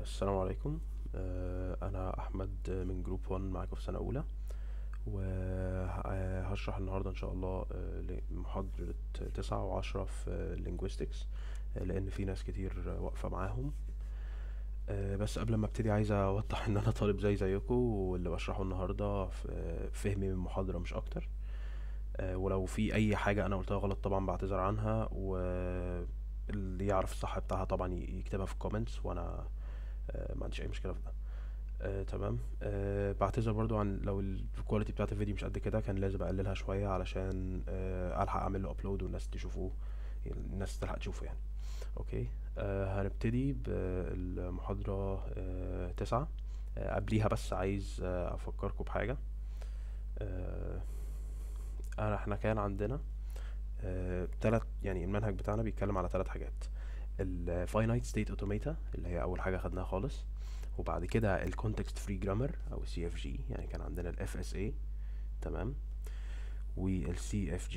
السلام عليكم. أنا أحمد من جروب 1 معاكم في سنة أولى، وهشرح النهاردة إن شاء الله محاضرة 9 و10 في linguistics، لأن في ناس كتير واقفة معاهم. بس قبل ما ابتدي عايز أوضح إن أنا طالب زيكم، واللي بشرحه النهاردة فهمي من محاضرة مش أكتر. ولو في أي حاجة أنا قلتها غلط طبعا بعتذر عنها، واللي يعرف الصح بتاعها طبعا يكتبها في الكومنتس، وأنا ما عنديش أي مشكلة في ده. تمام. بعتذر برضو عن لو الكواليتي بتاعت الفيديو مش قد كده، كان لازم اقللها شوية علشان الحق اعمل له ابلود والناس تشوفوه، الناس تلحق تشوفه يعني. اوكي. هنبتدي بالمحاضرة 9. قبليها بس عايز افكركم بحاجة. آه، احنا كان عندنا تلات، يعني المنهج بتاعنا بيتكلم على 3 حاجات: ال finite state automata اللي هي اول حاجة خدناها خالص، وبعد كده ال context free grammar او ال CFG، يعني كان عندنا ال FSA. تمام. وال CFG.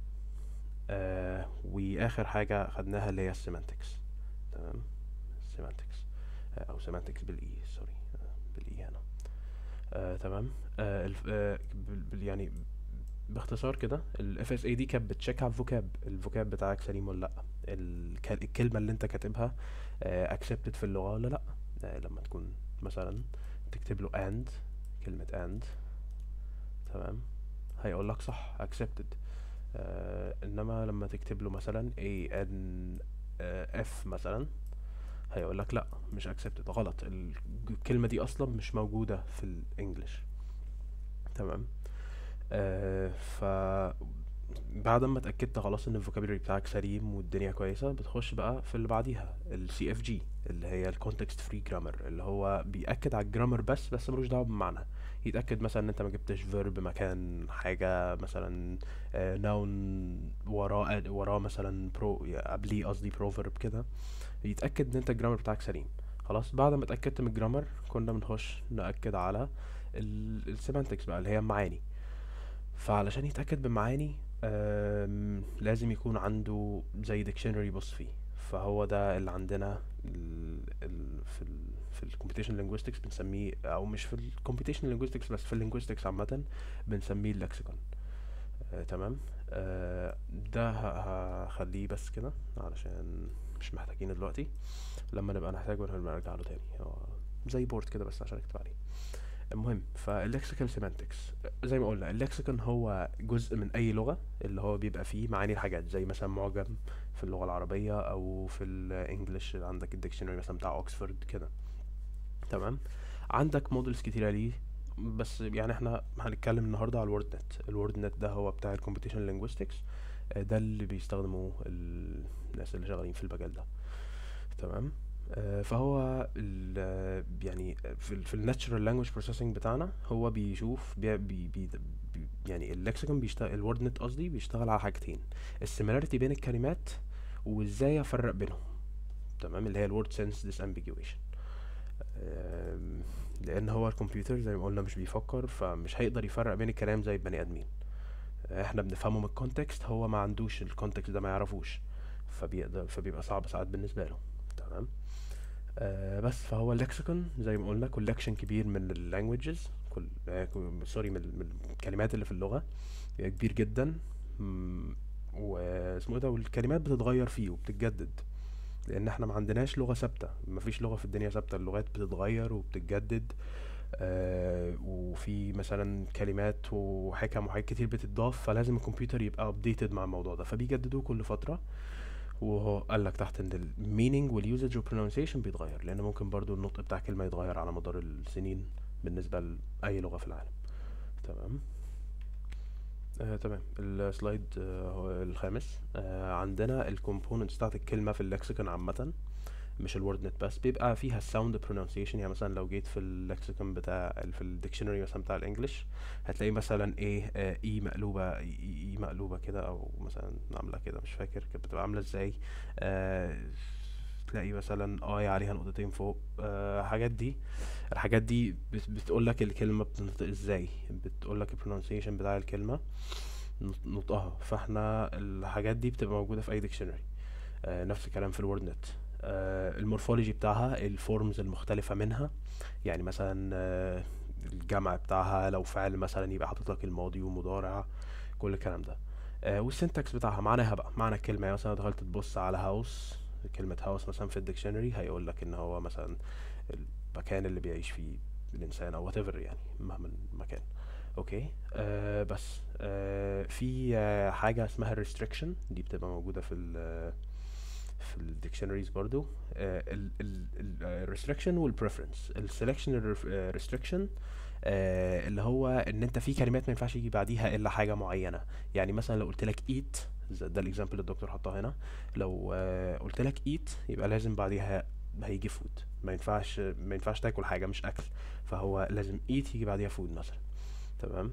واخر حاجة خدناها اللي هي السيمانتكس. تمام. semantics، او semantics بالاي، سوري، بالاي هنا. تمام. يعني باختصار كده ال FSA دي كانت بتشيك على الفوكاب بتاعك سليم ولا لا، الكلمة اللي انت كاتبها accepted في اللغة ولا لا. لما تكون مثلا تكتب له and، كلمة and، تمام، هيقول لك صح accepted. انما لما تكتب له مثلا a n f مثلا، هيقول لك لا، مش accepted، غلط، الكلمة دي اصلا مش موجودة في الانجليش. تمام. ف بعد ما اتأكدت خلاص ان الفوكابيلري بتاعك سليم والدنيا كويسة، بتخش بقى في اللي بعديها ال CFG، اللي هي ال Context Free Grammar، اللي هو بيأكد على الجرامر بس ملوش دعوة بالمعنى. يتأكد مثلا ان انت ما جبتش verb مكان حاجة، مثلا noun وراه مثلا قبليه قصدي proverb كده. يتأكد ان انت الجرامر بتاعك سليم. خلاص، بعد ما اتأكدت من الجرامر كنا بنخش نأكد على السيمانتكس بقى اللي هي المعاني. فعلشان يتأكد بالمعاني لازم يكون عنده زي ديكشنري يبص فيه. فهو ده اللي عندنا في الكمبيوتيشن لينجويستكس بنسميه، او مش في الكمبيوتيشن لينجويستكس بس، في اللينجويستكس عامة بنسميه اللكسيكون. تمام. ده هخليه بس كده علشان مش محتاجينه دلوقتي. لما نبقى نحتاجه نرجع له تاني، هو زي بورد كده بس عشان اكتب عليه. المهم، فاللكسيكال سيمانتكس زي ما قلنا، اللكسيكون هو جزء من اي لغه اللي هو بيبقى فيه معاني الحاجات، زي مثلا معجم في اللغه العربيه، او في الانجليش عندك الديكشنري مثلا بتاع اوكسفورد كده. تمام. عندك مودلز كتيره ليه، بس يعني احنا هنتكلم النهارده على الورد نت. الورد نت ده هو بتاع الكمبيوتيشن لينجويستكس، ده اللي بيستخدمه الناس اللي شغالين في المجال ده. تمام. فهو يعني في الناتشرال لانجويج بروسيسنج بتاعنا، هو بيشوف يعني اللكسيكون بيشتغل، الورد نت قصدي، بيشتغل على حاجتين: السيميلاريتي بين الكلمات، وازاي افرق بينهم. تمام، اللي هي الورد سنس ديس امبيجويشن. لان هو الكمبيوتر زي ما قلنا مش بيفكر، فمش هيقدر يفرق بين الكلام زي البني ادمين. احنا بنفهمه من الكونتكست، هو ما عندوش الكونتكست ده، ما يعرفوش، فبيبقى صعب ساعات بالنسبه له. تمام. بس فهو اللكسيكون زي ما قلنا كولكشن كبير من اللانجويجز، سوري، من الكلمات اللي في اللغة، كبير جدا. واسمه ايه ده، والكلمات بتتغير فيه وبتتجدد، لان احنا ما عندناش لغة ثابتة، ما فيش لغة في الدنيا ثابتة، اللغات بتتغير وبتتجدد. وفي مثلا كلمات وحكم وحاجات كتير بتتضاف، فلازم الكمبيوتر يبقى updated مع الموضوع ده، فبيجددوه كل فترة. وهو قال لك تحت ان المينينج واليوزج والبرونسيشن بيتغير، لان ممكن برضو النطق بتاع كلمه يتغير على مدار السنين بالنسبه لاي لغه في العالم. تمام. تمام. السلايد هو الخامس. عندنا الكومبوننتس بتاعت الكلمه في اللكسيكون عامه، مش الورد نت بس، بيبقى فيها الساوند برونسيشن. يعني مثلا لو جيت في اللكسيكون في الديكشنري مثلا بتاع الانجليش، هتلاقي مثلا ايه، اي مقلوبه، اي مقلوبه كده، او مثلا عامله كده، مش فاكر كانت بتبقى عامله ازاي. آه تلاقي مثلا اي عليها نقطتين فوق. حاجات دي، الحاجات دي بتقول لك الكلمه بتنطق ازاي، بتقول لك البرونسيشن بتاع الكلمه، نطقها. فاحنا الحاجات دي بتبقى موجوده في اي ديكشنري. نفس الكلام في الورد نت. المورفولوجي بتاعها، الفورمز المختلفة منها، يعني مثلا الجمع بتاعها لو فعل مثلا يبقى حاطط لك الماضي ومضارع، كل الكلام ده. والسنتكس بتاعها معناها بقى، معنى الكلمة، يعني مثلا لو دخلت تبص على هاوس، كلمة هاوس مثلا في الديكشنري هيقول لك ان هو مثلا المكان اللي بيعيش فيه الانسان او whatever، يعني مهما المكان. اوكي. بس في حاجة اسمها restriction، دي بتبقى موجودة في الديكشنريز برضو. ال restriction وال preference. ال selection restriction اللي هو ان انت في كلمات ما ينفعش يجي بعديها الا حاجة معينة. يعني مثلا لو قلت لك eat، ده الاكزامبل اللي الدكتور حطها هنا، لو قلت لك eat يبقى لازم بعديها هيجي food. ما ينفعش تاكل حاجة مش اكل، فهو لازم eat يجي بعديها food مثلا. تمام.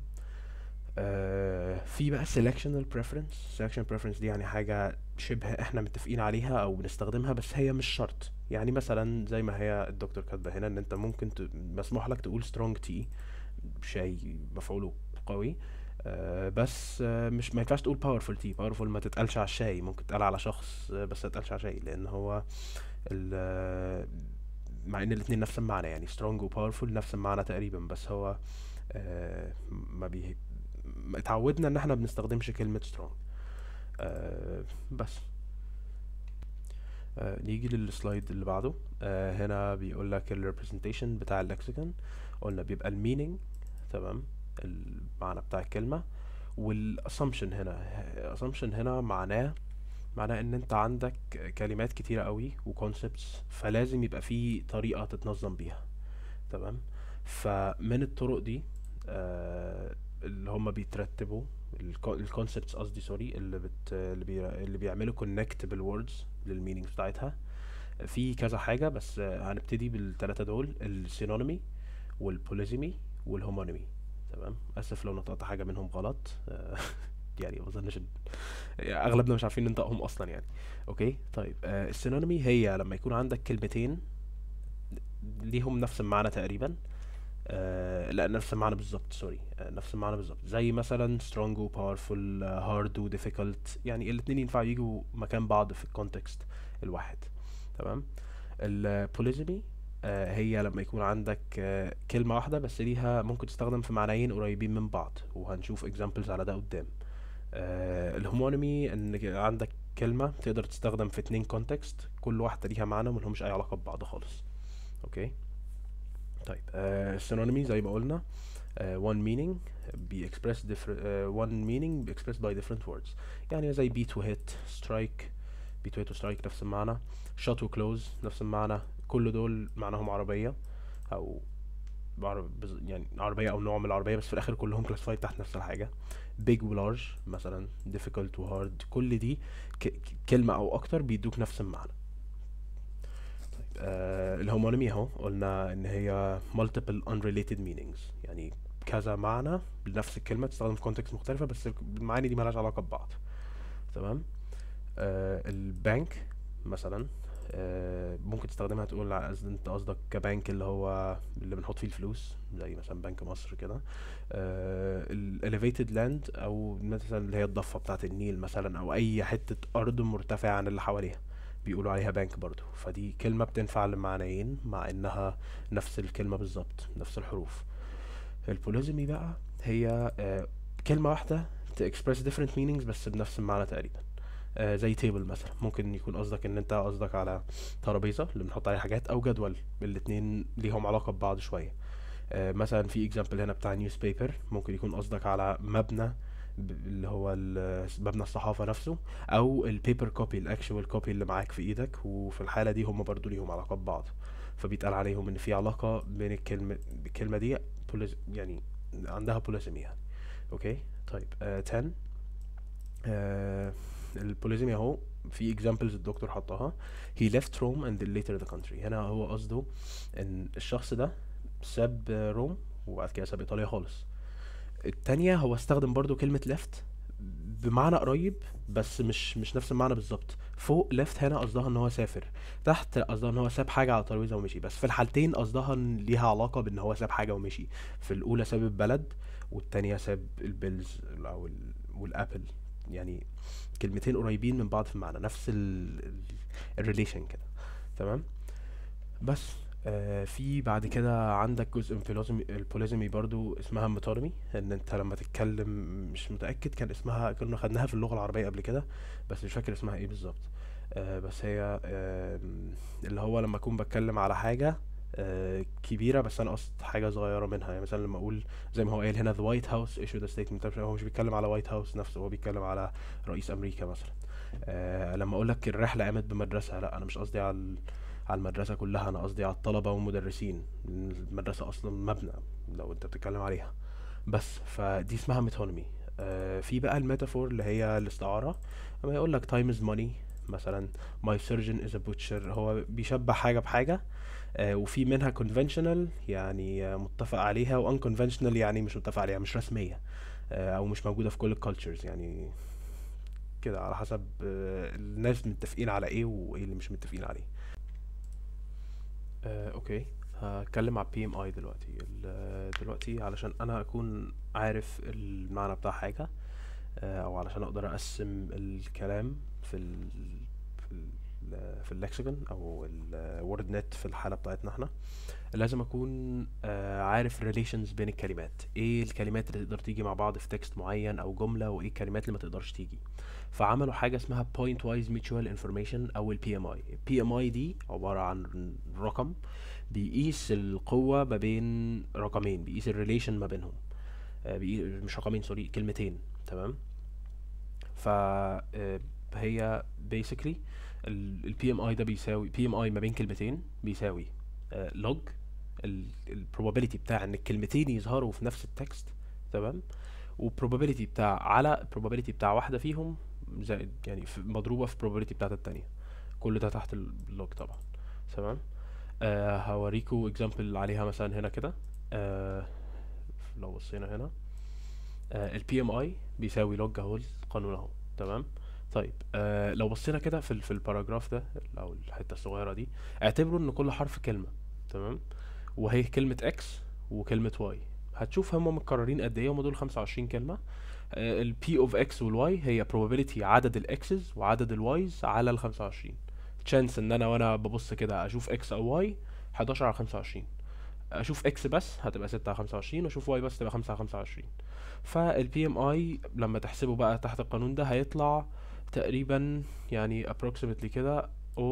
في بقى selectional preference. selection preference دي يعني حاجة شبه احنا متفقين عليها او بنستخدمها، بس هي مش شرط. يعني مثلا زي ما هي الدكتور كاتبه هنا، ان انت ممكن مسموح لك تقول strong tea، شاي مفعوله قوي. بس مش، ما ينفعش تقول powerful tea. powerful ما تتقالش على الشاي، ممكن تتقال على شخص بس ما تتقالش على شاي، لان هو مع ان الاتنين نفس المعنى، يعني strong و powerful نفس المعنى تقريبا، بس هو ما بيه اتعودنا ان احنا بنستخدمش كلمة strong. بس نيجي للسلايد اللي بعده. هنا بيقول لك ال representation بتاع اللكسيكون. قلنا بيبقى ال meaning، تمام، المعنى بتاع الكلمة. وال assumption هنا، assumption هنا معناه ان انت عندك كلمات كتيرة قوي و concepts، فلازم يبقى في طريقة تتنظم بيها. تمام. فمن الطرق دي اللي هم بيترتبوا الكونسبتس، قصدي سوري، اللي بيعملوا كونكت بالوردز للمينينجز بتاعتها، في كذا حاجة، بس هنبتدي بالثلاثة دول: السينونيمي والبوليزيمي والهومونيمي. تمام. اسف لو نطقت حاجة منهم غلط. يعني ما اظنش يعني اغلبنا مش عارفين ننطقهم اصلا يعني. اوكي. طيب السينونيمي هي لما يكون عندك كلمتين ليهم نفس المعنى تقريبا. لا، نفس المعنى بالظبط، سوري، نفس المعنى بالظبط، زي مثلا strong و powerful، hard و difficult، يعني الاتنين ينفع يجوا مكان بعض في الكونتكست الواحد. تمام. البوليزمي هي لما يكون عندك كلمة واحدة بس ليها ممكن تستخدم في معنيين قريبين من بعض، وهنشوف examples على ده قدام. الهومونيمي ان عندك كلمة تقدر تستخدم في اتنين كونتكست، كل واحدة ليها معنى وملهمش اي علاقة ببعض خالص. اوكي. طيب synonymy زي ما قلنا one meaning be expressed one meaning be expressed by different words. يعني زي beat و hit، strike، beat و hit و strike نفس المعنى، shot و close نفس المعنى، كل دول معناهم عربية أو يعني عربية أو نوع من العربية، بس في الآخر كلهم classified تحت نفس الحاجة. big و large مثلا، difficult و hard، كل دي كلمة أو أكتر بيدوك نفس المعنى. الهومونيمي اهو قلنا ان هي multiple unrelated meanings، يعني كذا معنى بنفس الكلمة تستخدم في كونتكست مختلفة، بس المعاني دي مالهاش علاقة ببعض. تمام. البنك مثلا ممكن تستخدمها تقول انت قصدك كبنك اللي هو اللي بنحط فيه الفلوس، زي مثلا بنك مصر كده. الاليفيتد لاند، او مثلا اللي هي الضفة بتاعة النيل مثلا، او اي حتة ارض مرتفعة عن اللي حواليها بيقولوا عليها بنك برضو. فدي كلمة بتنفع لمعنيين مع انها نفس الكلمة بالظبط، نفس الحروف. البوليزمي بقى هي كلمة واحدة ت express different meanings بس بنفس المعنى تقريبا. زي تيبل مثلا، ممكن يكون قصدك ان انت قصدك على ترابيزة اللي بنحط عليها حاجات، او جدول، الاتنين ليهم علاقة ببعض شوية. مثلا في اكزامبل هنا بتاع نيوز بيبر، ممكن يكون قصدك على مبنى اللي هو مبنى الصحافة نفسه، او البيبر كوبي، الاكشوال كوبي اللي معاك في ايدك، وفي الحالة دي هم برضو ليهم علاقة ببعض، فبيتقال عليهم ان في علاقة بين الكلمة دي يعني عندها بوليسمي يعني. اوكي. طيب 10 البوليزمي اهو في examples الدكتور حطها. he left Rome and later the country. هنا هو قصده ان الشخص ده ساب روم وبعد كده ساب ايطاليا خالص. التانية هو استخدم برضو كلمة left بمعنى قريب، بس مش نفس المعنى بالظبط. فوق left هنا قصدها ان هو سافر، تحت قصدها ان هو ساب حاجة على الترابيزة ومشي، بس في الحالتين قصدها ان ليها علاقة بان هو ساب حاجة ومشي. في الاولى ساب البلد، والتانية ساب البيلز او والابل، يعني كلمتين قريبين من بعض في المعنى، نفس الريليشن كده. تمام. بس في بعد كده عندك جزء من البوليزمي برضو اسمها ميتونيمي، ان انت لما تتكلم، مش متأكد كان اسمها، كنا خدناها في اللغة العربية قبل كده بس مش فاكر اسمها ايه بالظبط. بس هي اللي هو لما اكون بتكلم على حاجة كبيرة بس انا قصد حاجة صغيرة منها. يعني مثلا لما اقول زي ما هو قايل هنا the white house issued a statement، هو مش بيتكلم على وايت هاوس نفسه، هو بيتكلم على رئيس امريكا مثلا. لما اقول لك الرحلة قامت بمدرسة، لا انا مش قصدي على المدرسة كلها، أنا قصدي على الطلبة والمدرسين. المدرسة أصلا مبنى لو أنت بتتكلم عليها. بس فدي اسمها ميتونيمي. في بقى الميتافور اللي هي الاستعارة، لما يقول لك time is money مثلا، my surgeon is a butcher، هو بيشبه حاجة بحاجة. وفي منها conventional يعني متفق عليها، و unconventional يعني مش متفق عليها، مش رسمية، أو مش موجودة في كل الكالتشرز يعني. كده على حسب الناس متفقين على ايه وايه اللي مش متفقين عليه. اوكي، هتكلم على بي ام اي دلوقتي. دلوقتي علشان انا اكون عارف المعنى بتاع حاجة، او علشان اقدر اقسم الكلام في ال في اللكسيكون او الورد نت في الحالة بتاعتنا احنا، لازم اكون عارف relations بين الكلمات، ايه الكلمات اللي تقدر تيجي مع بعض في تكست معين او جملة، وايه الكلمات اللي ما تقدرش تيجي. فعملوا حاجة اسمها point wise mutual information او ال PMI. PMI دي عبارة عن رقم بيقيس القوة ما بين رقمين، بيقيس الريليشن ما بينهم. مش رقمين، سوري، كلمتين. تمام. ف هي basically ال PMI ده بيساوي PMI ما بين كلمتين بيساوي log ال probability بتاع ان الكلمتين يظهروا في نفس التكست. تمام. و probability بتاع على probability بتاع واحدة فيهم زائد يعني مضروبة في probability بتاعت التانية. كل ده تحت اللوج طبعا. تمام. هوريكوا example عليها مثلا هنا كده. آه لو بصينا هنا، ال PMI بيساوي log اهو، القانون اهو. تمام. طيب لو بصينا كده في الباراجراف ده او الحتة الصغيرة دي، اعتبروا ان كل حرف كلمة. تمام. وهي كلمة x وكلمة y، هتشوف هما متكررين قد ايه، هما دول 25 كلمة. ال p of x وال y هي probability عدد ال x's وعدد ال y's على ال 25. chance ان انا وانا ببص كده اشوف x او y 11 على 25، اشوف x بس هتبقى 6 على 25، واشوف y بس تبقى 5 على 25. فال PMI لما تحسبه بقى تحت القانون ده هيطلع تقريبا يعني approximately كده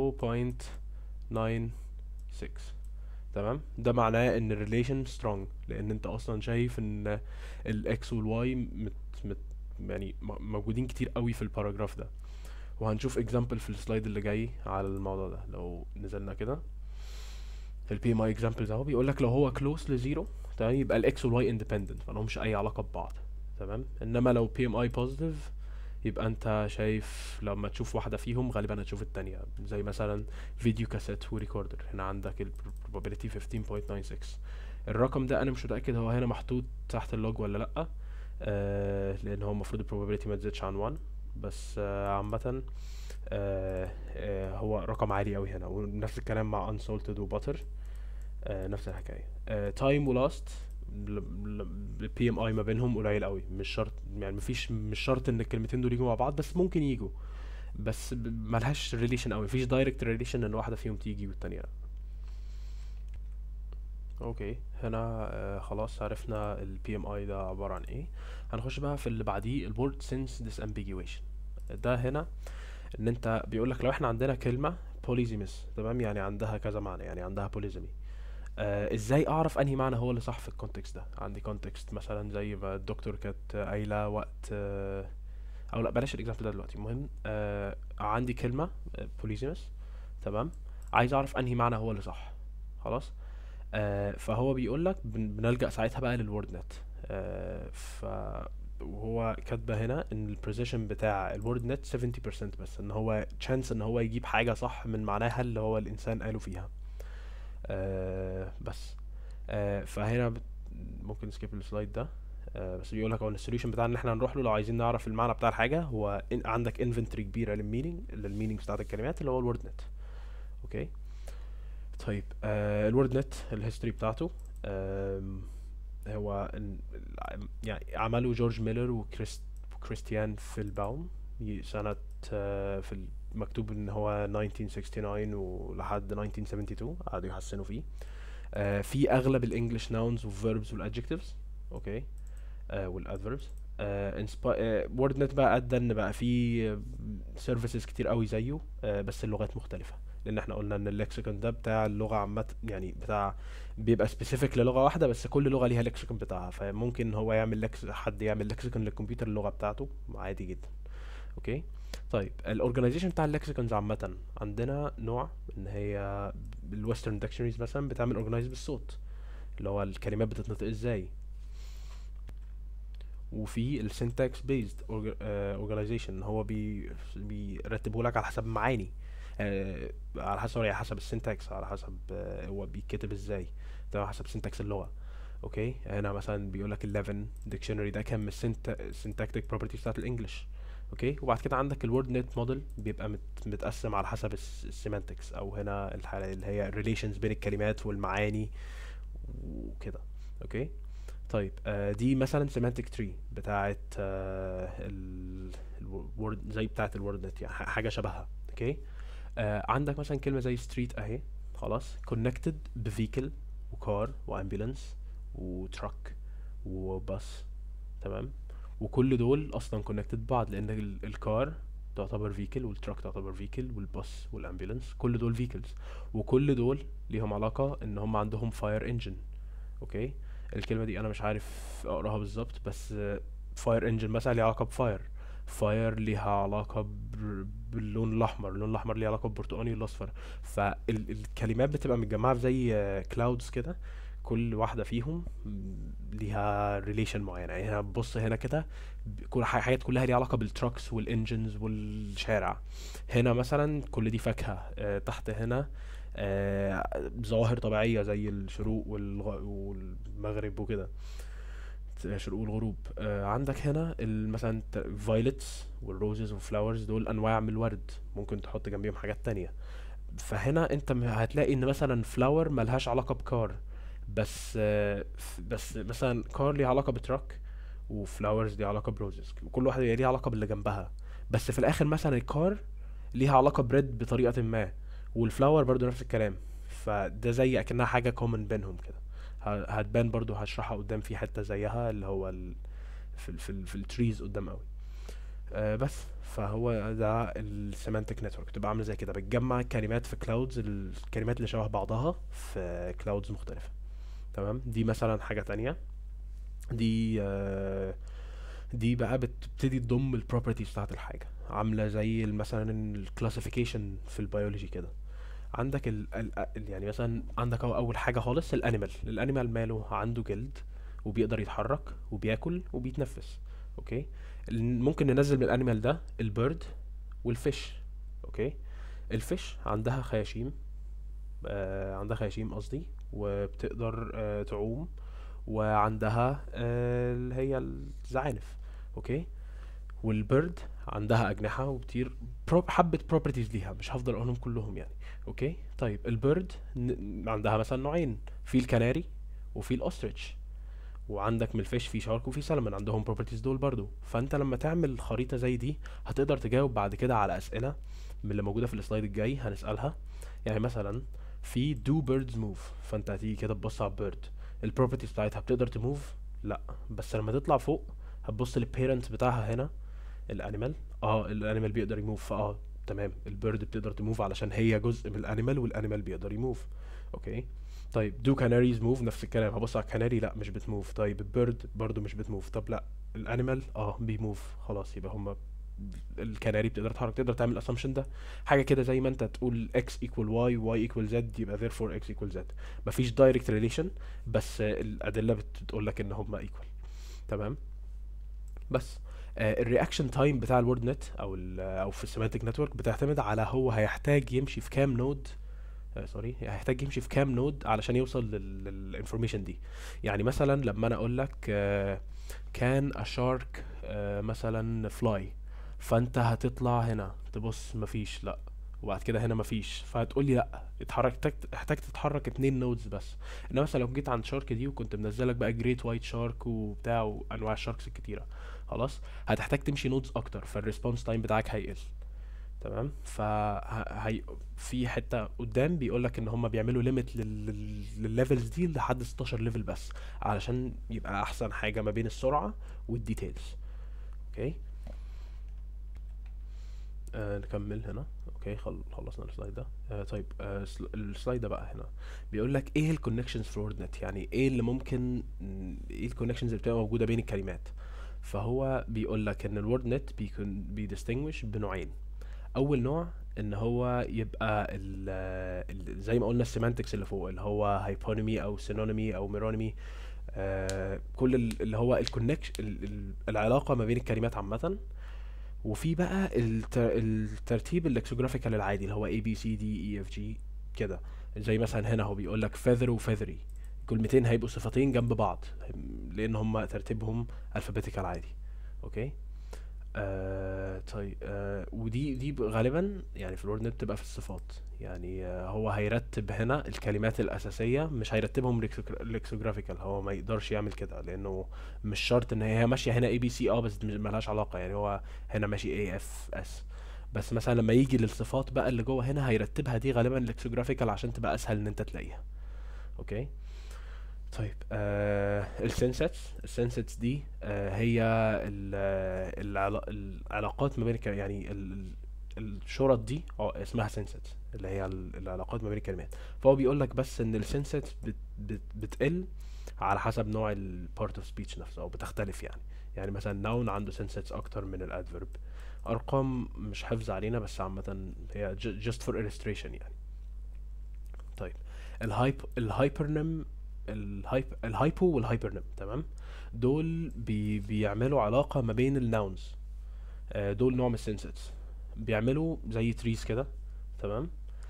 0.96. تمام. ده معناه ان الريليشن سترونج، لان انت اصلا شايف ان الاكس والواي مت يعني موجودين كتير قوي في الباراجراف ده. وهنشوف اكزامبل في السلايد اللي جاي على الموضوع ده. لو نزلنا كده البي ام اي اكزامبلز اهو، بيقول لك لو هو كلوز لزيرو، تمام، يبقى الاكس والواي اندبندنت، مالهمش اي علاقه ببعض. تمام. انما لو بي ام اي بوزيتيف، يبقى انت شايف لما تشوف واحدة فيهم غالبا هتشوف التانية. زي مثلا فيديو كاسيت وريكوردر، هنا عندك ال probability 15.96. الرقم ده انا مش متأكد هو هنا محطوط تحت اللوج ولا لأ، لان هو المفروض ال probability ما تزيدش عن 1. بس عامة هو رقم عالي قوي هنا. ونفس الكلام مع unsalted وbutter، نفس الحكاية. time و last البي ام اي ما بينهم قليل قوي، مش شرط يعني مش شرط ان الكلمتين دول يجوا مع بعض، بس ممكن يجوا. بس ملهاش ريليشن قوي، مفيش دايركت ريليشن ان واحده فيهم تيجي والتانية لا. اوكي، هنا خلاص عرفنا ال PMI ده عبارة عن ايه. هنخش بقى في اللي بعديه، ال word sense disambiguation. ده هنا ان انت بيقولك لو احنا عندنا كلمة polymorph، تمام، يعني عندها كذا معنى، يعني عندها polysemy. ازاي اعرف انهي معنى هو اللي صح في الكونتكست ده؟ عندي كونتكست مثلا زي ما الدكتور كانت قايله وقت او لا بلاش الاكزامبل ده دلوقتي. المهم عندي كلمه بوليزيمس، تمام، عايز اعرف انهي معنى هو اللي صح. خلاص. فهو بيقول لك بنلجأ ساعتها بقى للورد نت. ف وهو كاتبه هنا ان البريسيشن بتاع الورد نت 70% بس، ان هو تشانس ان هو يجيب حاجه صح من معناها اللي هو الانسان قاله فيها. بس فهنا ممكن نسكيب السلايد ده. بس بيقول لك هو السوليوشن بتاعنا ان احنا هنروح له لو عايزين نعرف المعنى بتاع الحاجه. هو عندك انفنتوري كبيره للمينينجز بتاعت الكلمات اللي هو الورد نت. اوكي. طيب الورد نت الهيستوري بتاعته هو يعني عمله جورج ميلر وكريستيان فيلباوم سنه في مكتوب ان هو 1969 ولحد 1972 قعدوا يحسنوا فيه. في اغلب الانجليش ناونز والفيربز والادجكتيفز، اوكي، والادفيربز. وورد نت بقى ادى ان بقى في سيرفيسز كتير قوي زيه، بس اللغات مختلفه، لان احنا قلنا ان اللكسيكون ده بتاع اللغه عامه، يعني بتاع بيبقى سبيسيفيك للغه واحده، بس كل لغه ليها لكسيكون بتاعها. فممكن هو يعمل حد يعمل لكسيكون للكمبيوتر اللغه بتاعته عادي جدا. اوكي. طيب الاورجنايزيشن بتاع اللكسيكونز عامه، عندنا نوع ان هي الويسترن ديكشنريز مثلا بتعمل اورجنايز بالصوت، اللي هو الكلمات بتتنطق ازاي. وفي السنتكس بيزد اورجانيزيشن، هو بيرتبه لك على حسب معاني، على حسب على حسب السنتكس، على حسب هو بيتكتب ازاي، ده على حسب سنتكس اللغه. اوكي، هنا مثلا بيقول لك 11 ديكشنري ده كان من السنتكتيك بروبرتيز بتاعت الانجليش. اوكي، وبعد كده عندك الورد نت موديل بيبقى متقسم على حسب السيمانتكس، او هنا الحاله اللي هي الريليشنز بين الكلمات والمعاني وكده. اوكي. طيب دي مثلا سيمانتك تري بتاعت الورد، زي بتاعت الورد نت، يعني حاجه شبهها. اوكي. عندك مثلا كلمه زي ستريت اهي، خلاص كونكتد بفيكل وكار وامبولانس وتراك وباص، تمام. وكل دول اصلا كونكتد ببعض، لان الكار تعتبر فيكل، والتراك تعتبر فيكل، والباص والامبولانس كل دول فيكلز، وكل دول ليهم علاقه ان هم عندهم فاير انجن. اوكي. الكلمه دي انا مش عارف اقراها بالظبط، بس فاير انجن مثلا ليها علاقه بفاير، فاير ليها علاقه باللون الاحمر، اللون الاحمر ليه علاقه بالبرتقاني والاصفر. فالكلمات بتبقى متجمعه زي كلاودز كده، كل واحده فيهم ليها ريليشن معينه. يعني هنا بص هنا كده، كل حاجات كلها ليها علاقه بالتراكس والانجنز والشارع. هنا مثلا كل دي فاكهه، تحت هنا ظواهر طبيعية زي الشروق والمغرب وكده، الشروق والغروب. عندك هنا مثلا فايلتس والروزز والفلاورز، دول انواع من الورد، ممكن تحط جنبيهم حاجات تانية. فهنا انت هتلاقي ان مثلا فلاور ملهاش علاقة بكار، بس مثلا كار ليها علاقة بتراك، وفلاورز ليها علاقة بروزز، وكل واحدة ليها علاقة باللي جنبها. بس في الاخر مثلا الكار ليها علاقة بريد بطريقة ما، والفلاور برضو نفس الكلام. فده زي اكنها حاجة كومن بينهم كده. هتبان برضو، هشرحها قدام في حتة زيها، اللي هو في التريز قدام قوي. بس فهو ده السيمانتك نتورك، تبقى عامله زي كده، بتجمع كلمات في كلاودز، الكلمات اللي شبه بعضها في كلاودز مختلفة. تمام. دي مثلا حاجة تانية. دي دي بقى بتبتدي تضم البروبرتيز بتاعت الحاجة، عاملة زي مثلا الكلاسيفيكيشن في البيولوجي كده. عندك يعني مثلا عندك اول حاجه خالص الانيمال ماله، عنده جلد وبيقدر يتحرك وبياكل وبيتنفس. اوكي. ممكن ننزل من الانيمال ده البيرد والفيش. اوكي. الفيش عندها خياشيم، عندها خياشيم قصدي، وبتقدر تعوم، وعندها اللي هي الزعانف. اوكي. والبرد عندها أجنحة وبتطير، حبة بروبرتيز ليها، مش هفضل أقولهم كلهم يعني. أوكي. طيب البرد عندها مثلا نوعين، في الكناري وفي الأوستريتش. وعندك من الفيش في شارك وفي سلمون، عندهم بروبرتيز دول برضو. فأنت لما تعمل خريطة زي دي هتقدر تجاوب بعد كده على أسئلة من اللي موجودة في السلايد الجاي هنسألها. يعني مثلا في do birds move، فأنت هتيجي كده تبص على البيرد، البروبرتيز بتاعتها بتقدر تموف؟ لا. بس لما تطلع فوق هتبص للبيرنت بتاعها هنا، الانيمال. الانيمال بيقدر يموف، تمام. البيرد بتقدر تموف علشان هي جزء من الانيمال، والانيمال بيقدر يموف. اوكي. طيب دو كاناريز موف؟ نفس الكلام، هبص على الكناري، لا مش بتموف. طيب البيرد برضو مش بتموف. طب لا الانيمال بيموف، خلاص يبقى هما الكناري بتقدر تتحرك، تقدر تعمل الاسامبشن ده. حاجه كده زي ما انت تقول x equal y y equal z، يبقى therefore x equal z. مفيش دايركت ريليشن، بس الادله بتقول لك ان هما equal. تمام. بس الرياكشن تايم بتاع الورد نت او في السيمانتك نتورك بتعتمد على هو هيحتاج يمشي في كام نود، سوري، هيحتاج يمشي في كام نود علشان يوصل للانفورميشن دي. يعني مثلا لما انا اقول لك كان اشارك مثلا فلاي، فانت هتطلع هنا تبص مفيش، لا، وبعد كده هنا مفيش، فهتقول لي لا احتاج تتحرك 2 نودز بس. انما مثلا لو جيت عند شارك دي وكنت منزلك بقى جريت وايت شارك وبتاع وانواع الشاركس الكتيره، خلاص هتحتاج تمشي نودز اكتر، فالريسبونس تايم بتاعك هيقل. تمام. هي في حته قدام بيقول لك ان هم بيعملوا ليميت للليفلز دي لحد 16 ليفل بس، علشان يبقى احسن حاجه ما بين السرعه والديتيلز. اوكي. نكمل هنا. اوكي، خلصنا السلايد ده. طيب، السلايد ده بقى هنا بيقول لك ايه الكونكشنز في وورد نت، يعني ايه اللي ممكن، ايه الكونكشنز اللي بتبقى موجوده بين الكلمات. فهو بيقول لك ان الوورد نت بيكون بيدistinguish بنوعين. اول نوع ان هو يبقى زي ما قلنا السيمانتكس اللي فوق، اللي هو هايبونيمي او سينونيمي او ميرونيمي، كل اللي هو العلاقه ما بين الكلمات عامه. وفي بقى الترتيب اللكسوجرافيكال العادي اللي هو A B C D E F G كده. زي مثلا هنا هو بيقول لك feather و feathery، كلمتين هيبقوا صفتين جنب بعض لان هم ترتيبهم alphabetical عادي. اوكي. طيب، ودي غالبا يعني في الوورد نت بتبقى في الصفات. يعني هو هيرتب هنا الكلمات الأساسية، مش هيرتبهم لكسوجرافيكال. هو ما يقدرش يعمل كده لأنه مش شرط ان هي ماشية هنا اي بي سي، بس ملهاش علاقة. يعني هو هنا ماشي اي اف اس، بس مثلا لما يجي للصفات بقى اللي جوه هنا هيرتبها دي غالبا لكسوجرافيكال عشان تبقى اسهل ان انت تلاقيها. اوكي. طيب، السنسيتس دي هي العلاقات ما بين يعني الشرط دي اسمها سنسيتس، اللي هي العلاقات ما بين الكلمات. فهو بيقول لك بس ان السنسيتس بتقل على حسب نوع البارت اوف سبيتش نفسه، او بتختلف يعني. يعني مثلا ناون عنده سنسيتس اكتر من الادفيرب. ارقام مش حفظ علينا، بس عامه هي just for illustration يعني. طيب، الهايبرنم، الهايبو والهايبرنم، تمام. دول بيعملوا علاقة ما بين الناونز. دول نوع من السنسيتس، بيعملوا زي تريز كده، تمام.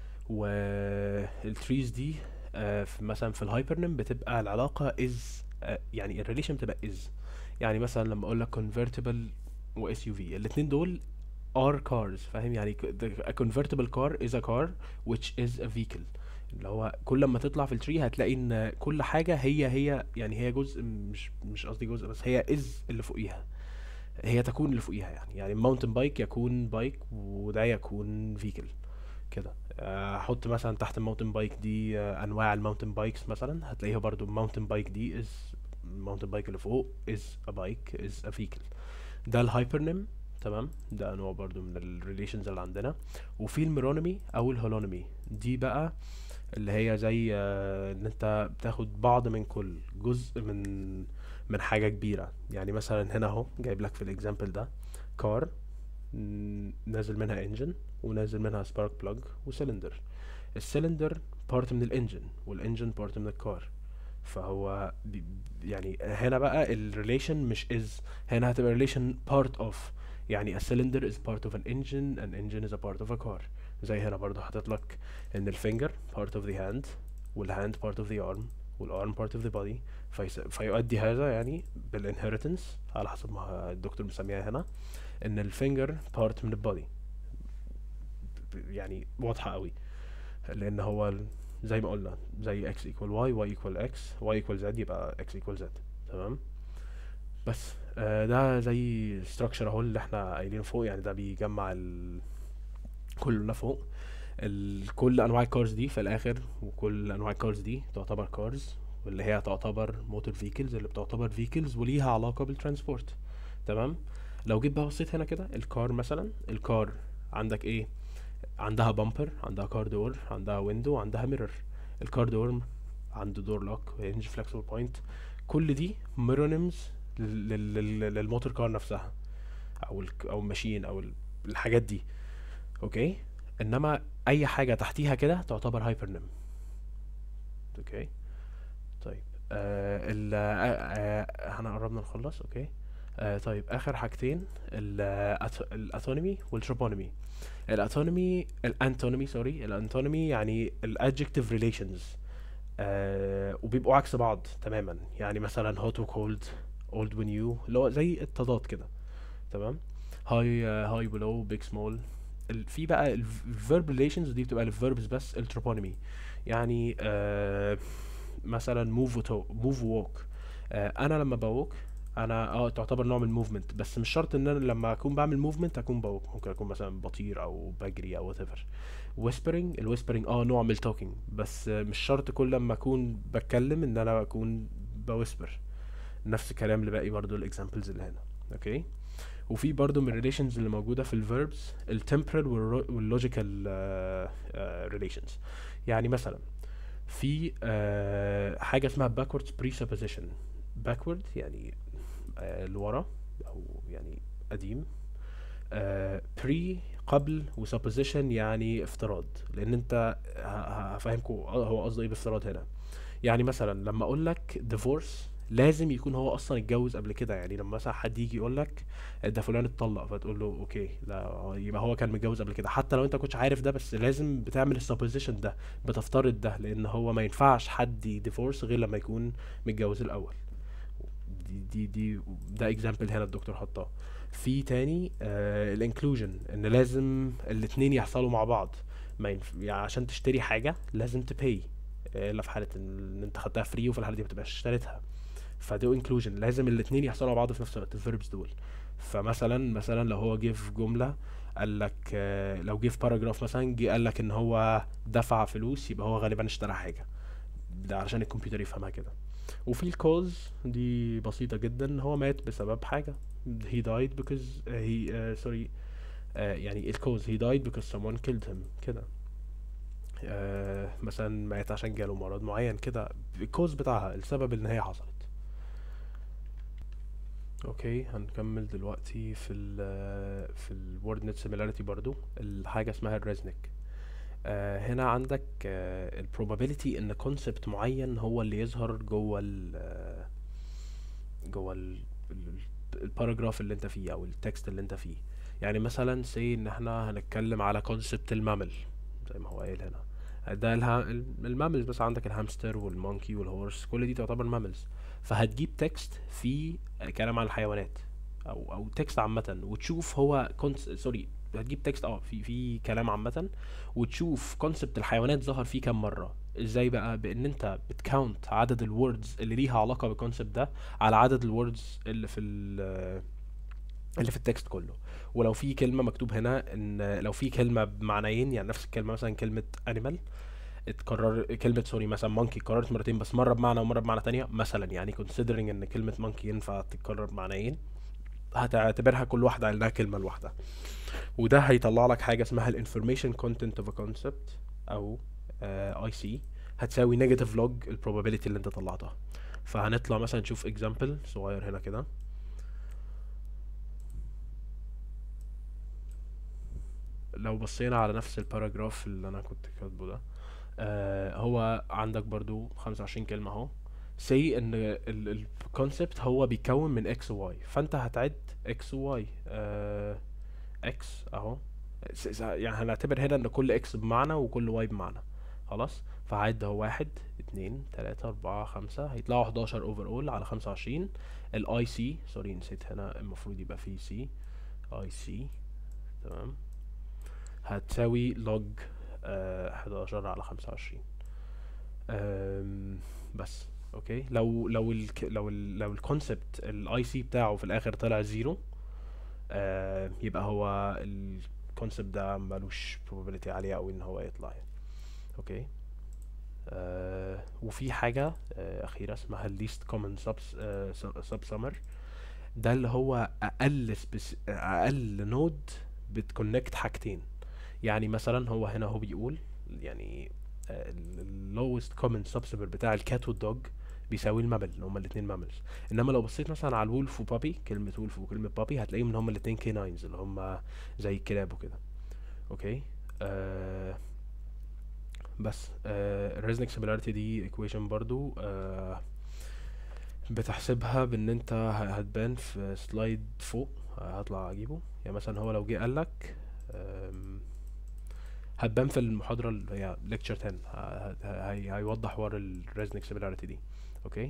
والتريز دي مثلا في الهايبرنم بتبقى العلاقة is، يعني الريليشن بتبقى is. يعني مثلا لما اقول لك convertible و SUV، الاتنين دول are cars، فاهم يعني. a convertible car is a car which is a vehicle. اللي هو كل ما تطلع في التري هتلاقي ان كل حاجة هي يعني هي جزء، مش قصدي جزء، بس هي is اللي فوقيها، هي تكون اللي فوقيها. يعني الماونتن بايك يكون بايك وده يكون فيكل كده. احط مثلا تحت الماونتن بايك دي انواع الماونتن بايكس، مثلا هتلاقيها برضو الماونتن بايك دي is الماونتن بايك اللي فوق is a bike is a vehicle. ده الهايبرنم، تمام. ده نوع برضو من الريليشنز اللي عندنا. وفي الميرونيمي او الهولونيمي، دي بقى اللي هي زي ان انت بتاخد بعض من كل جزء من حاجة كبيرة. يعني مثلا هنا اهو جايب لك في الاكزامبل ده كار، نازل منها انجن ونازل منها سبارك بلاج وسيلندر. السيلندر بارت من الانجن والانجن بارت من الكار. فهو يعني هنا بقى الريليشن مش is، هنا هتبقى relation part of. يعني a cylinder is part of an engine is a part of a car. زي هنا برضو حاطط لك ان الفينجر part of the hand والهاند part of the arm والarm part of the body. فيؤدي هذا يعني بالانهيرتنس على حسب ما الدكتور مسميها هنا، ان الفينجر part من البودي. يعني واضحة قوي، لان هو زي ما قلنا زي x equal y y equal x y equal z، يبقى x equal z، تمام. بس ده زي structure اهو اللي احنا قايلينه فوق. يعني ده بيجمع كلنا فوق كل انواع الكارز دي في الاخر، وكل انواع الكارز دي تعتبر كارز، واللي هي تعتبر موتور فيكلز، اللي بتعتبر فيكلز وليها علاقة بالترانسبورت، تمام. لو جيت بقى بصيت هنا كده، الكار مثلا، الكار عندك ايه؟ عندها بامبر، عندها كار دور، عندها ويندو، عندها ميرور. الكار دور عنده دور لوك، هنج، فلكسبل بوينت. كل دي ميرونيمز للموتور كار نفسها، او الماشين او الحاجات دي. اوكي. انما اي حاجه تحتيها كده تعتبر هايبرنم. اوكي. طيب، احنا قربنا نخلص. اوكي. طيب، اخر حاجتين الاتونيمي والتروبونيمي. الانتونيمي يعني الادجكتيف ريليشنز، وبيبقوا عكس بعض تماما. يعني مثلا hot و cold، old و new، اللي هو زي التضاد كده، تمام. high و low، big small. في بقى الverb relations دي بتبقى للverbs بس. التروبونيمي يعني مثلا move و walk. انا لما بوك انا تعتبر نوع من الموفمنت، بس مش شرط ان انا لما اكون بعمل موفمنت اكون ممكن اكون مثلا بطير او بجري او whatever. whispering، الويسبرنج نوع من التوكينج، بس مش شرط كل لما اكون بتكلم ان انا اكون بويسبر. نفس الكلام لباقي برضو الاكزامبلز اللي هنا. اوكي. وفي برضو من الريليشنز اللي موجوده في الفيربس التمبرال واللوجيكال ريليشنز. يعني مثلا في حاجه اسمها backwards presupposition. backward يعني لورا او يعني قديم. pre قبل، وsupposition يعني افتراض. لان انت هفهمكم هو قصده ايه بافتراض هنا. يعني مثلا لما اقول لك divorce لازم يكون هو اصلا اتجوز قبل كده. يعني لما مثلا حد يجي يقول لك ده فلان اتطلق، فتقول له اوكي لا يبقى هو كان متجوز قبل كده، حتى لو انت كنتش عارف ده، بس لازم بتعمل السبوزيشن ده، بتفترض ده، لان هو ما ينفعش حد يديفورس غير لما يكون متجوز الاول. دي ده اكزامبل هنا الدكتور حطاه. في تاني الانكلوجن، ان لازم الاتنين يحصلوا مع بعض. ما يعني عشان تشتري حاجه لازم تباي، الا في حاله ان انت خدتها فري، وفي الحاله دي ما بتبقاش اشتريتها. فده انكلوجن، لازم الاتنين يحصلوا مع بعض في نفس الوقت الفيربس دول. فمثلا لو هو جه في جمله قال لك لو جه في باراجراف مثلا جه قال لك ان هو دفع فلوس، يبقى هو غالبا اشترى حاجه. ده علشان الكمبيوتر يفهمها كده. وفي الكوز دي بسيطة جدا، هو مات بسبب حاجة. he died because he sorry يعني الكوز he died because someone killed him كده. مثلا مات عشان جاله مرض معين كده، الكوز بتاعها السبب ان هي حصلت. اوكي هنكمل دلوقتي في ال word net similarity برضو الحاجة اسمها الريزنيك. هنا عندك ال probability ان concept معين هو اللي يظهر جوه الباراجراف اللي انت فيه او التكست اللي انت فيه. يعني مثلا سي ان احنا هنتكلم على كونسبت المامل زي ما هو قايل هنا. ده الماملز، بس عندك الهامستر والمونكي والهورس، كل دي تعتبر ماملز. فهتجيب تكست فيه كلام عن الحيوانات او تكست عامه، وتشوف هو سوري، هتجيب تكست في كلام عامه، وتشوف كونسبت الحيوانات ظهر فيه كام مره. ازاي بقى؟ بان انت بتكاونت عدد الوردز اللي ليها علاقه بالكونسبت ده على عدد الوردز اللي في التكست كله. ولو في كلمه مكتوب هنا ان لو في كلمه بمعنيين، يعني نفس الكلمه مثلا كلمه animal اتكرر، كلمه سوري مثلا monkey اتكررت مرتين بس مره بمعنى ومره بمعنى تانية مثلا، يعني considering ان كلمه monkey ينفع تتكرر بمعنيين، هتعتبرها كل واحده على انها كلمه لوحدها. وده هيطلع لك حاجه اسمها الانفورميشن كونتنت اوف ا كونسبت او اي سي، هتساوي نيجاتيف لوج البروبابيلتي اللي انت طلعتها. فهنطلع مثلا نشوف اكزامبل صغير هنا كده. لو بصينا على نفس الباراجراف اللي انا كنت كاتبه ده، هو عندك برضو 25 كلمة اهو. سي ان الكونسبت هو بيتكون من اكس وواي، فانت هتعد اكس وواي. اكس اهو، يعني هنعتبر هنا ان كل اكس بمعنى وكل واي بمعنى. خلاص، فهعد اهو 1 2 3 4 5، هيطلعوا 11 اوفر اول على 25. الاي سي سوري نسيت هنا، المفروض يبقى فيه سي، اي سي تمام، هتساوي لوج 11 على 25. بس اوكي، لو الكونسبت الاي سي بتاعه في الاخر طلع زيرو، يبقى هو الكونسبت ده ملوش probability عالية اوي ان هو يطلع يعني. اوكي. وفي حاجة أخيرة اسمها ال least common subsummer. ده اللي هو أقل نود بتكونكت حاجتين. يعني مثلا هو هنا هو بيقول يعني ال lowest common subsummer بتاع الكات والدوج بيساوي المامل، اللي هما الاتنين ماملز. انما لو بصيت مثلا على الولف وبابي، كلمة ولف وكلمة بابي، هتلاقيهم ان هما الاتنين كيناينز اللي هما زي الكلاب وكده. اوكي. بس الريزنيك سيميلاريتي دي equation برضو بتحسبها بان انت هتبان في سلايد فوق، هطلع اجيبه. يعني مثلا هو لو جه قالك هتبان في المحاضرة اللي هي lecture 10، هيوضح حوار الريزنيك سيميلاريتي دي. اوكي.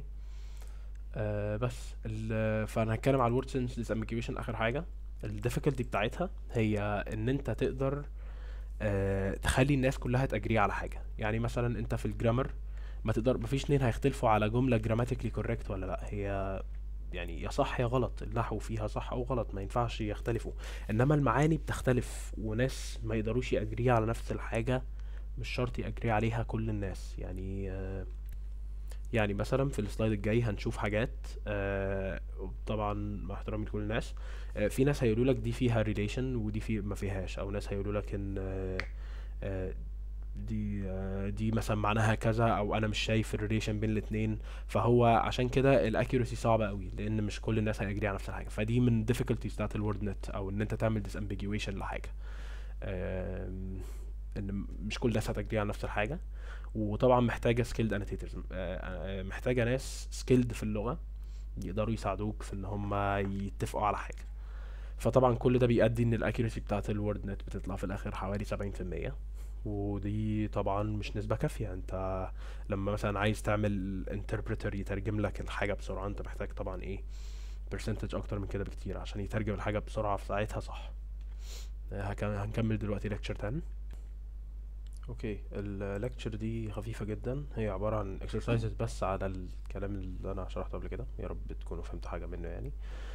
بس فانا هتكلم على الورد سنس ديسامبيجويشن اخر حاجة. الديفيكولتي بتاعتها هي ان انت تقدر تخلي الناس كلها تأجري على حاجة. يعني مثلا انت في الجرامر ما تقدر، مفيش اتنين هيختلفوا على جملة جراماتيكلي كوريكت ولا لا. هي يعني يا صح يا غلط، النحو فيها صح او غلط، ما ينفعش يختلفوا. انما المعاني بتختلف، وناس ما يقدروش يأجري على نفس الحاجة مش شرط يأجري عليها كل الناس. يعني يعني مثلا في السلايد الجاي هنشوف حاجات، طبعا مع احترامي لكل الناس، في ناس هيقولوا لك دي فيها ريليشن ودي في ما فيهاش، او ناس هيقولوا لك ان آه، دي مثلا معناها كذا، او انا مش شايف الريليشن بين الاتنين. فهو عشان كده الاكيورسي صعبه قوي، لان مش كل الناس هيجري على نفس الحاجه. فدي من difficulties بتاعت الورد نت، او ان انت تعمل disambiguation لحاجه. آم، ان مش كل الناس هتجري على نفس الحاجه. وطبعا محتاجه skilled annotators، محتاجه ناس skilled في اللغه يقدروا يساعدوك في ان هم يتفقوا على حاجه. فطبعا كل ده بيؤدي ان الاكيورسي بتاعت الورد نت بتطلع في الاخر حوالي 70%. ودي طبعا مش نسبة كافية. انت لما مثلا عايز تعمل انتربريتر يترجم لك الحاجة بسرعة، انت محتاج طبعا ايه برسنتج اكتر من كده بكتير عشان يترجم الحاجة بسرعة في ساعتها صح. هنكمل دلوقتي ليكتشر 10. اوكي، الليكتشر دي خفيفة جدا، هي عبارة عن exercises بس على الكلام اللي انا شرحته قبل كده، يا رب تكونوا فهمتوا حاجة منه يعني.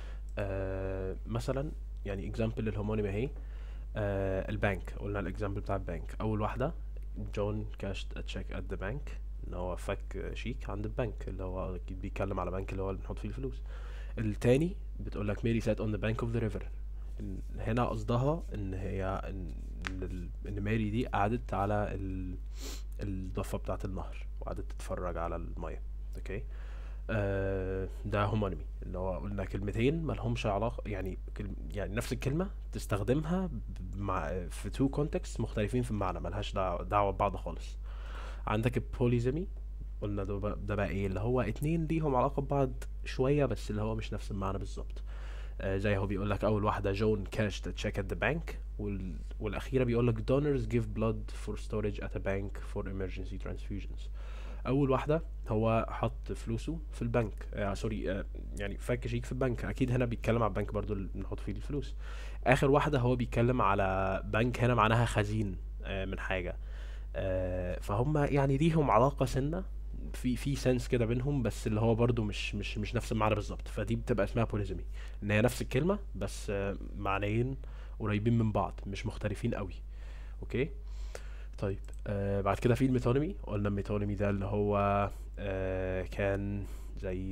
مثلا يعني example الهومونيمة اهي. البنك، قلنا الاكزامبل بتاع البنك، اول واحده جون كاشت تشيك ات ذا بنك، ان هو فك شيك عند البنك، اللي هو اكيد بيتكلم على بنك اللي هو اللي بنحط فيه الفلوس. التاني بتقول لك ميري سات اون ذا بانك اوف ذا ريفر، هنا قصدها ان هي ان ماري دي قعدت على الضفه بتاعه النهر وقعدت تتفرج على الميه. اوكي. ده هومونيمي، اللي هو قلنا كلمتين مالهمش علاقة، يعني يعني نفس الكلمة تستخدمها مع في تو كونتكست مختلفين في المعنى، ملهاش دعوة ببعض خالص. عندك البوليزمي، قلنا ده بقى ايه، اللي هو اتنين ليهم علاقة ببعض شوية بس اللي هو مش نفس المعنى بالظبط. زي هو بيقول لك اول واحدة جون كاش ذا تشيك ات ذا بانك، والاخيرة بيقول لك donors give blood for storage at a bank for emergency transfusions. اول واحده هو حط فلوسه في البنك، سوري، يعني فك شيك في البنك، اكيد هنا بيتكلم على البنك برضو اللي بنحط فيه الفلوس. اخر واحده هو بيتكلم على بنك، هنا معناها خزين من حاجه. فهم يعني ليهم علاقه سنه، في سنس كده بينهم، بس اللي هو برضو مش نفس المعنى بالظبط. فدي بتبقى اسمها بوليزمي، ان هي نفس الكلمه بس معنيين قريبين من بعض مش مختلفين قوي. اوكي. طيب بعد كده في الميتونيمي، قلنا الميتونيمي ده اللي هو كان زي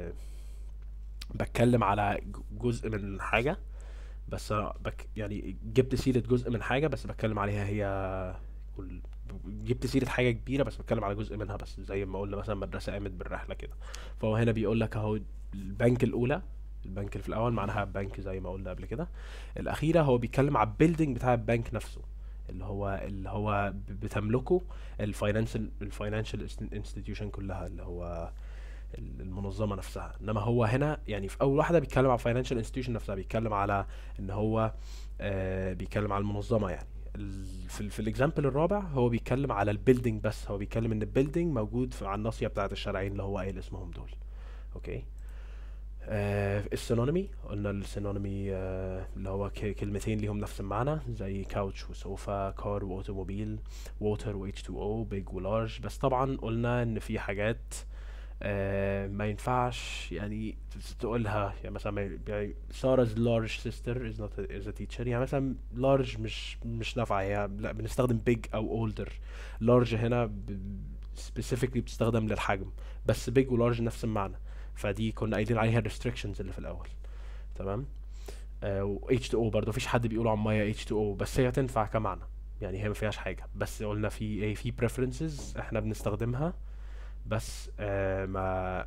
بتكلم على جزء من حاجة، بس أنا يعني جبت سيرة جزء من حاجة بس بتكلم عليها هي كل، جبت سيرة حاجة كبيرة بس بتكلم على جزء منها بس، زي ما قلنا مثلا مدرسة قامت بالرحلة كده. فهو هنا بيقول لك اهو البنك الأولى، البنك اللي في الأول معناها بنك زي ما قلنا قبل كده. الأخيرة هو بيتكلم على البيلدينج بتاع البنك نفسه، اللي هو بتملكه الفاينانشال انستتيوشن كلها، اللي هو المنظمه نفسها. انما هو هنا يعني في اول واحده بيتكلم على الفاينانشال انستتيوشن نفسها، بيتكلم على ان هو بيتكلم على المنظمه يعني. في الاكزامبل الرابع هو بيتكلم على البيلدينج، بس هو بيتكلم ان البيلدينج موجود على الناصيه بتاعه الشارعين اللي هو قايل اسمهم دول. اوكي. السينونيمي، قلنا السينونيمي اللي هو كلمتين ليهم نفس المعنى، زي كاوتش وسوفا، كار واوتوموبيل، ووتر و H2O، بيج ولارج. بس طبعا قلنا ان في حاجات ما ينفعش يعني تقولها، يعني مثلا يعني Sarah's large sister is not is a teacher، يعني مثلا large مش نافعة، هي لا بنستخدم big أو older. large هنا specifically بتستخدم للحجم، بس big و large نفس المعنى. فدي كنا قايلين عليها restrictions اللي في الأول. تمام. و H2O برضه مفيش حد بيقول عن مية H2O، بس هي تنفع كمعنى، يعني هي ما فيهاش حاجة، بس قلنا في ايه، في preferences احنا بنستخدمها بس ما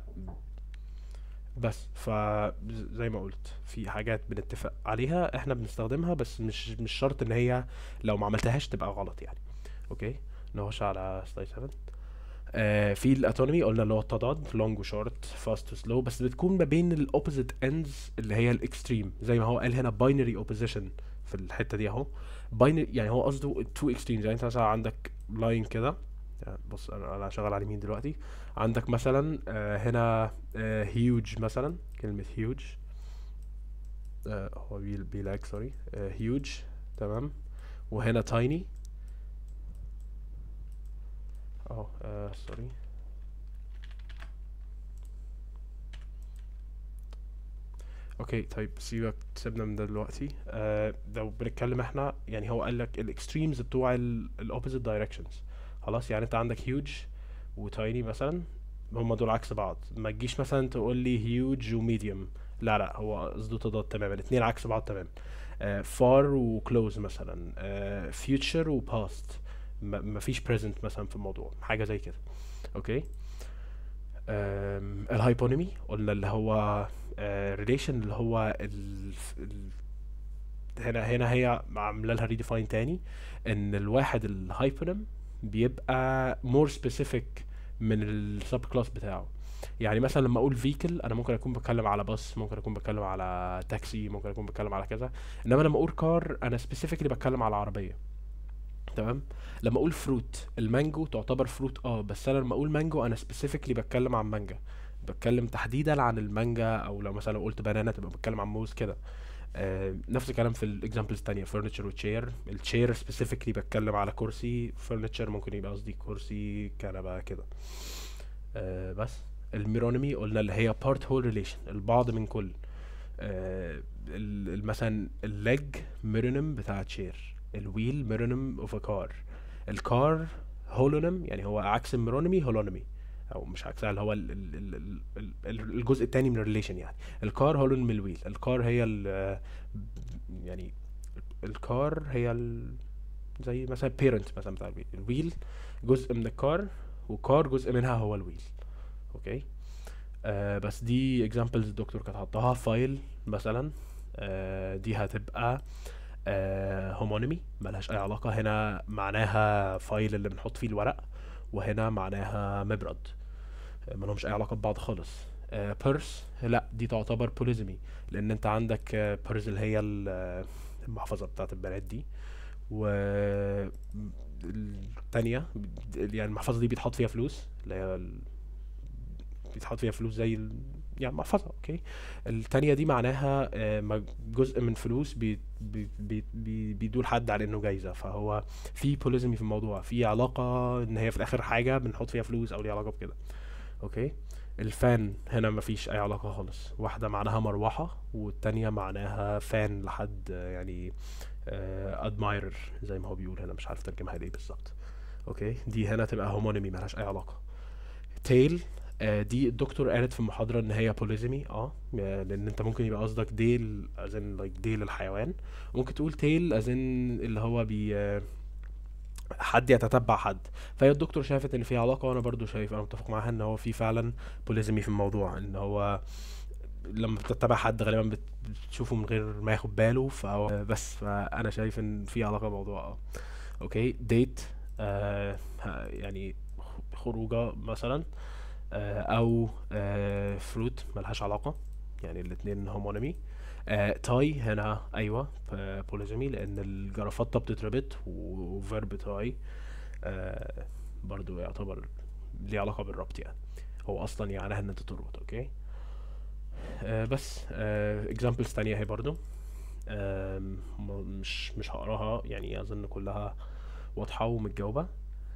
بس زي ما قلت في حاجات بنتفق عليها احنا بنستخدمها، بس مش شرط ان هي لو ما عملتهاش تبقى غلط يعني. اوكي. نخش على سلايد 7. في الاتونومي قلنا اللي هو التضاد، لونج وشورت، فاست وسلو، بس بتكون ما بين الاوبوزيت اندز اللي هي الاكستريم، زي ما هو قال هنا باينري اوبوزيشن في الحته دي اهو. باينري يعني هو قصده تو اكستريمز، يعني انت مثلا عندك لاين كده، يعني بص انا شغال على اليمين دلوقتي. عندك مثلا هنا هيوج، مثلا كلمة هيوج، هو بيلاك سوري، هيوج. تمام. وهنا تايني اهو، سوري. اوكي طيب سيبك، سيبنا من ده دلوقتي. لو بنتكلم احنا يعني هو قال لك الاكستريمز بتوع الاوبوزيت دايركشنز. خلاص يعني انت عندك هيوج وتايني مثلا، هما دول عكس بعض. ما تجيش مثلا تقول لي هيوج وميديوم، لا لا، هو قصده تضاد تماما، الاثنين عكس بعض تماما. فار وكلوز مثلا، فيوتشر وباست، مفيش present مثلا في الموضوع، حاجه زي كده. اوكي. الهايبونيمي قلنا اللي هو ريليشن اللي هو هنا هي عامله لها ريديفاين تاني، ان الواحد الهايبونيم بيبقى more specific من السب كلاس بتاعه. يعني مثلا لما اقول vehicle انا ممكن اكون بتكلم على باص، ممكن اكون بتكلم على تاكسي، ممكن اكون بتكلم على كذا. انما لما اقول كار انا specifically بتكلم على عربيه. تمام. لما اقول فروت، المانجو تعتبر فروت بس انا لما اقول مانجو انا سبيسيفيكلي بتكلم عن مانجا، بتكلم تحديدا عن المانجا. او لو مثلا قلت بنانا تبقى بتكلم عن موز كده. نفس الكلام في الاكزامبلز التانية، فرنتشر وتشير. التشير سبيسيفيكلي بتكلم على كرسي، فرنتشر ممكن يبقى قصدي كرسي كنبه كده. بس الميرونيمي قلنا اللي هي بارت هول ريليشن، البعض من كل. مثلا الليج ميرونيم بتاع تشير، الويل ميرونيم اوف ا كار، الكار هولونيم، يعني هو عكس الميرونيمي هولونيمي، او مش عكسها، اللي هو الجزء التاني من الريليشن. يعني الكار هولونيم الويل، الكار هي يعني الكار هي زي مثلا بيرنت مثلا بتاع الويل، الويل جزء من الكار، وكار جزء منها هو الويل. اوكي. بس دي examples الدكتور كانت حطها فايل مثلا. دي هتبقى هومونيمي، ملهاش اي علاقة. هنا معناها فايل اللي بنحط فيه الورق، وهنا معناها مبرد، ملهمش اي علاقة ببعض خالص. بيرس لا، دي تعتبر بوليزمي، لان انت عندك بيرس اللي هي المحفظة بتاعت البنات دي، و التانية يعني المحفظة دي بيتحط فيها فلوس، اللي هي بيتحط فيها فلوس زي يعني محفظة. اوكي. التانية دي معناها جزء من فلوس بيدوا لحد على انه جايزة، فهو في بوليزمي في الموضوع، في علاقة ان هي في الاخر حاجة بنحط فيها فلوس او ليها علاقة بكده. اوكي. الفان هنا مفيش اي علاقة خالص، واحدة معناها مروحة والتانية معناها فان لحد يعني ادمايرر زي ما هو بيقول هنا، مش عارف ترجمها ليه بالظبط. اوكي. دي هنا تبقى هومونيمي، ملهاش اي علاقة. تيل، دي الدكتور قالت في المحاضرة ان هي بوليزمي، لان انت ممكن يبقى قصدك ديل ازن لايك ديل الحيوان، ممكن تقول تيل ازن اللي هو حد يتتبع حد. فهي الدكتور شافت ان في علاقة، وانا برضو شايف، انا متفق معاها ان هو في فعلا بوليزمي في الموضوع، ان هو لما بتتبع حد غالبا بتشوفه من غير ما ياخد باله، فهو بس فانا شايف ان في علاقة بالموضوع. اوكي. ديت يعني خروجه مثلا، او فروت ملهاش علاقة، يعني الاتنين هومونيمي. تاي هنا ايوه بوليزمي، لان الجرافطة بتتربط، وفيرب تاي برضو يعتبر ليه علاقة بالربط، يعني هو اصلا يعني ان انت تربط. اوكي. بس examples تانية هي برضو. مش هقراها، يعني اظن كلها واضحة ومتجاوبة.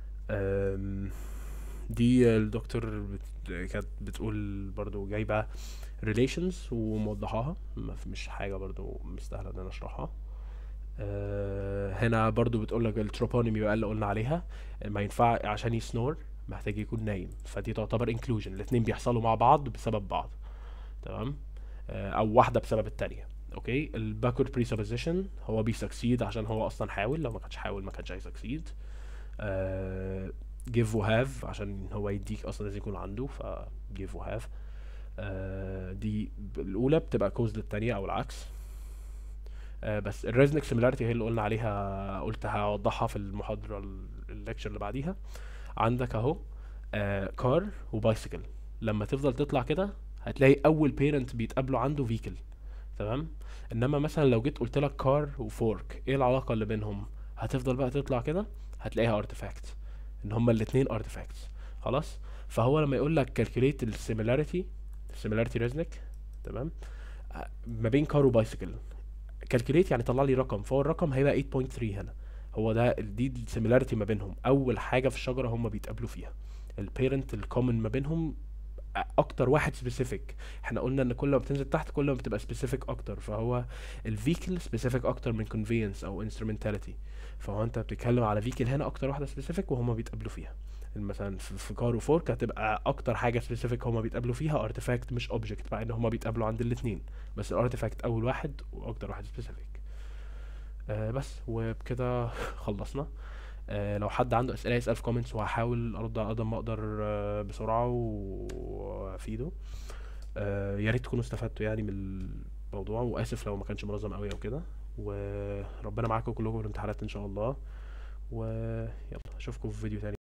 دي الدكتور كانت بتقول برضو جايبة relations وموضحاها، مش حاجة برضو مستاهلة ان انا اشرحها. هنا برضو بتقول لك التروبونيمي بقى اللي قلنا عليها، ما ينفع عشان يسنور محتاج يكون نايم، فدي تعتبر inclusion، الاتنين بيحصلوا مع بعض بسبب بعض. تمام. او واحدة بسبب التانية. اوكي. الباكورد بريسبوزيشن هو بيسكسيد عشان هو اصلا حاول، لو ما كانش حاول ما كانش هيسكسيد. give و have عشان هو يديك اصلا لازم يكون عنده، ف give و have. دي الاولى بتبقى كوز للتانية او العكس. بس الريزنك سيميلاريتي هي اللي قلنا عليها، قلت هوضحها في المحاضرة الليكتشر اللي بعديها. عندك اهو كار وبايسيكل، لما تفضل تطلع كده هتلاقي اول بيرنت بيتقابلوا عنده فيكل. تمام. انما مثلا لو جيت قلت لك كار وفورك، ايه العلاقة اللي بينهم؟ هتفضل بقى تطلع كده هتلاقيها ارتفاكت، ان هما الاتنين ارتفاكتس. خلاص. فهو لما يقول لك calculate السيميلاريتي ريزنك، تمام، ما بين كار وبايسيكل، calculate يعني طلع لي رقم، فهو الرقم هيبقى 8.3 هنا. هو ده دي السيميلاريتي ما بينهم، اول حاجة في الشجرة هما بيتقابلوا فيها، البيرنت الكومن ما بينهم اكتر واحد سبيسيفيك. احنا قلنا ان كل ما بتنزل تحت كل ما بتبقى سبيسيفيك اكتر، فهو الفيكل سبيسيفيك اكتر من conveyance او instrumentality. فهو انت بتتكلم على فيكل هنا اكتر واحده سبيسيفيك وهما بيتقابلوا فيها. مثلا في كار وفورك هتبقى اكتر حاجه سبيسيفيك هما بيتقابلوا فيها ارتفاكت مش اوبجكت، مع ان هما بيتقابلوا عند الاثنين، بس الارتفاكت اول واحد واكتر واحد سبيسيفيك. بس وبكده خلصنا. لو حد عنده اسئله يسال في كومنتس، وهحاول ارد على قدر ما اقدر بسرعه وافيده. يا ريت تكونوا استفدتوا يعني من الموضوع، واسف لو ما كانش منظم قوي او كده. وربنا معاكم كلكم في الامتحانات ان شاء الله، ويلا اشوفكم في فيديو تاني.